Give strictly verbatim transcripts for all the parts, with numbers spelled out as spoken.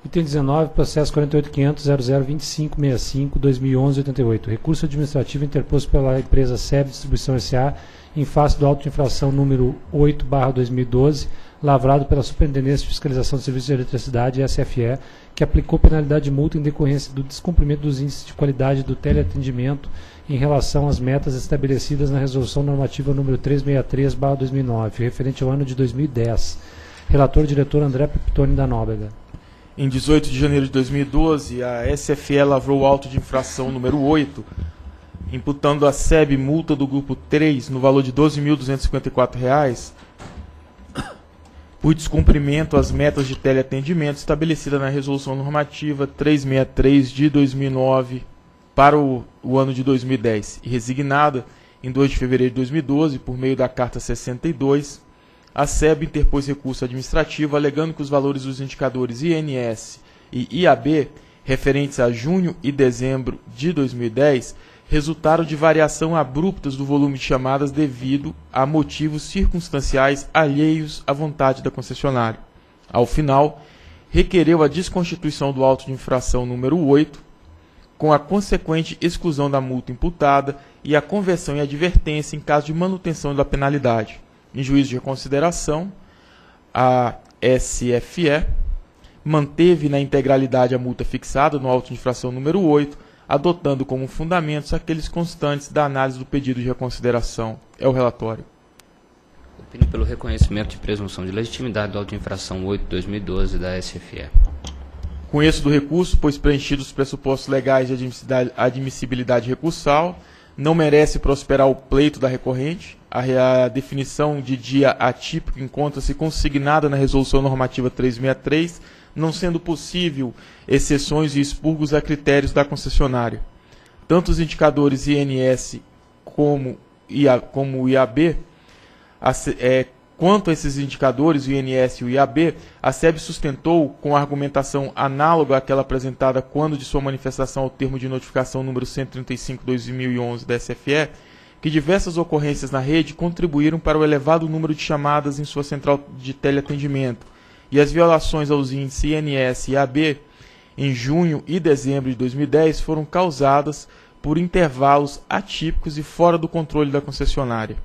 Item dezenove, processo quarenta e oito ponto quinhentos ponto zero zero dois cinco seis cinco barra dois mil e onze ponto oitenta e oito. Recurso administrativo interposto pela empresa S E B Distribuição S A em face do auto de infração número oito barra dois mil e doze, lavrado pela Superintendência de Fiscalização de Serviços de Eletricidade, S F E, que aplicou penalidade de multa em decorrência do descumprimento dos índices de qualidade do teleatendimento em relação às metas estabelecidas na Resolução Normativa número trezentos e sessenta e três barra dois mil e nove, referente ao ano de dois mil e dez. Relator, diretor André Peptoni da Nóbrega. Em dezoito de janeiro de dois mil e doze, a S F E lavrou o auto de infração número oito, imputando à S E B multa do grupo três no valor de doze mil duzentos e cinquenta e quatro reais por descumprimento às metas de teleatendimento estabelecidas na Resolução Normativa trezentos e sessenta e três de dois mil e nove para o, o ano de dois mil e dez, e resignada em dois de fevereiro de dois mil e doze, por meio da Carta sessenta e dois, a S E B interpôs recurso administrativo alegando que os valores dos indicadores I N S e I A B, referentes a junho e dezembro de dois mil e dez, resultaram de variação abruptas do volume de chamadas devido a motivos circunstanciais alheios à vontade da concessionária. Ao final, requereu a desconstituição do auto de infração número oito, com a consequente exclusão da multa imputada e a conversão em advertência em caso de manutenção da penalidade. Em juízo de reconsideração, a S F E manteve na integralidade a multa fixada no auto de infração número oito, adotando como fundamentos aqueles constantes da análise do pedido de reconsideração. É o relatório. Opino pelo reconhecimento de presunção de legitimidade do auto de infração oito barra dois mil e doze da S F E. Conheço do recurso, pois preenchidos os pressupostos legais de admissibilidade recursal, não merece prosperar o pleito da recorrente. A, a definição de dia atípico encontra-se consignada na Resolução Normativa trezentos e sessenta e três, não sendo possível exceções e expurgos a critérios da concessionária. Tanto os indicadores I N S como, IA, como o I A B, a, é, quanto a esses indicadores, o I N S e o I A B, a S E B sustentou, com argumentação análoga àquela apresentada quando de sua manifestação ao termo de notificação número cento e trinta e cinco barra dois mil e onze da S F E, que diversas ocorrências na rede contribuíram para o elevado número de chamadas em sua central de teleatendimento, e as violações aos índices I N S e I A B em junho e dezembro de dois mil e dez foram causadas por intervalos atípicos e fora do controle da concessionária.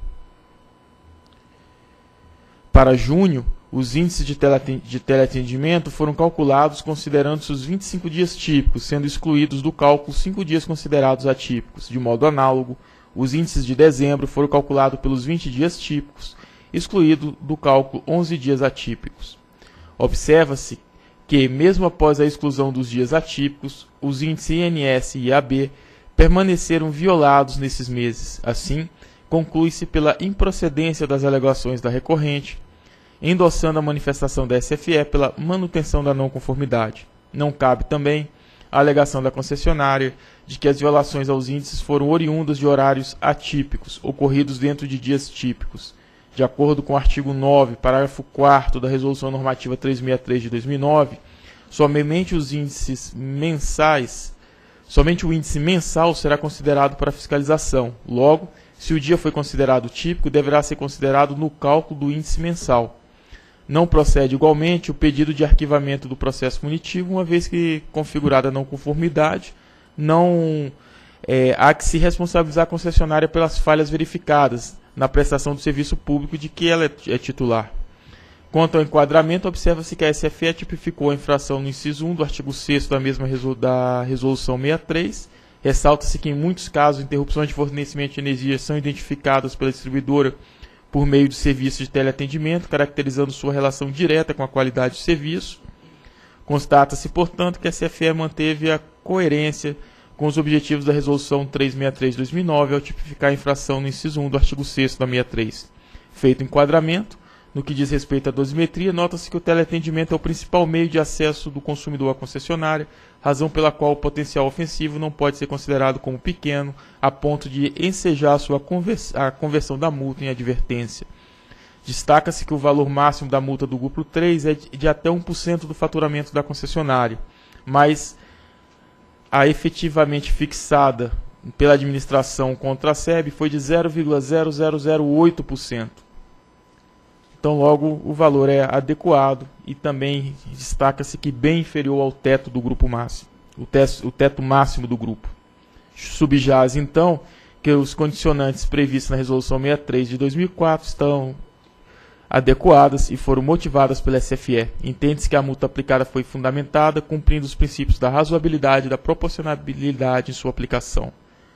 Para junho, os índices de teleatendimento foram calculados considerando-se os vinte e cinco dias típicos, sendo excluídos do cálculo cinco dias considerados atípicos. De modo análogo, os índices de dezembro foram calculados pelos vinte dias típicos, excluído do cálculo onze dias atípicos. Observa-se que, mesmo após a exclusão dos dias atípicos, os índices I N S e I A B permaneceram violados nesses meses. Assim, conclui-se pela improcedência das alegações da recorrente, endossando a manifestação da S F E pela manutenção da não conformidade. Não cabe também a alegação da concessionária de que as violações aos índices foram oriundas de horários atípicos, ocorridos dentro de dias típicos. De acordo com o artigo nove, parágrafo quarto da Resolução Normativa trezentos e sessenta e três de dois mil e nove, somente os índices mensais, somente o índice mensal será considerado para fiscalização. Logo, se o dia foi considerado típico, deverá ser considerado no cálculo do índice mensal. Não procede igualmente o pedido de arquivamento do processo punitivo, uma vez que, configurada a não conformidade, não é, há que se responsabilizar a concessionária pelas falhas verificadas na prestação do serviço público de que ela é titular. Quanto ao enquadramento, observa-se que a S F E tipificou a infração no inciso um do artigo sexto da mesma resolu da Resolução sessenta e três. Ressalta-se que, em muitos casos, interrupções de fornecimento de energia são identificadas pela distribuidora por meio de serviços de teleatendimento, caracterizando sua relação direta com a qualidade do serviço. Constata-se, portanto, que a S F E manteve a coerência com os objetivos da Resolução trezentos e sessenta e três de dois mil e nove ao tipificar a infração no inciso um do artigo sexto da sessenta e três. Feito o enquadramento, no que diz respeito à dosimetria, nota-se que o teleatendimento é o principal meio de acesso do consumidor à concessionária, razão pela qual o potencial ofensivo não pode ser considerado como pequeno, a ponto de ensejar a sua convers a conversão da multa em advertência. Destaca-se que o valor máximo da multa do grupo três é de até um por cento do faturamento da concessionária, mas a efetivamente fixada pela administração contra a S E B foi de zero vírgula zero zero zero oito por cento. Então, logo, o valor é adequado e também destaca-se que bem inferior ao teto do grupo máximo, o teto, o teto máximo do grupo. Subjaz, então, que os condicionantes previstos na Resolução sessenta e três de dois mil e quatro estão adequadas e foram motivadas pela S F E. Entende-se que a multa aplicada foi fundamentada, cumprindo os princípios da razoabilidade e da proporcionalidade em sua aplicação.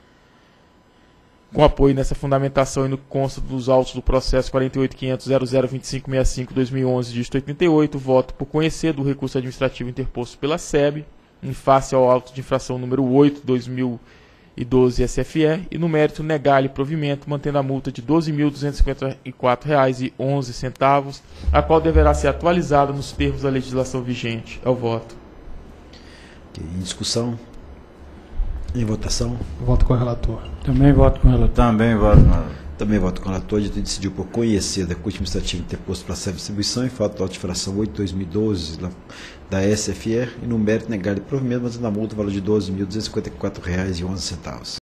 Com apoio nessa fundamentação e no que consta dos autos do processo quarenta e oito ponto quinhentos ponto zero zero dois cinco seis cinco barra dois mil e onze, dígito oitenta e oito, voto por conhecer do recurso administrativo interposto pela S E B, em face ao auto de infração número oito, dois mil e doze S F E, e no mérito negar-lhe provimento, mantendo a multa de doze mil duzentos e cinquenta e quatro reais e onze centavos, a qual deverá ser atualizada nos termos da legislação vigente. É o voto. Okay, em discussão? Em votação? Voto com o relator. Também voto com o relator. Também voto com o relator. Também voto com o relator. A gente decidiu por conhecer da recurso administrativo interposto para a S E B Distribuição em fato da infração oito barra dois mil e doze da, da S F E e no mérito negar-lhe provimento, mantendo a multa no valor de doze mil duzentos e cinquenta e quatro reais e onze centavos.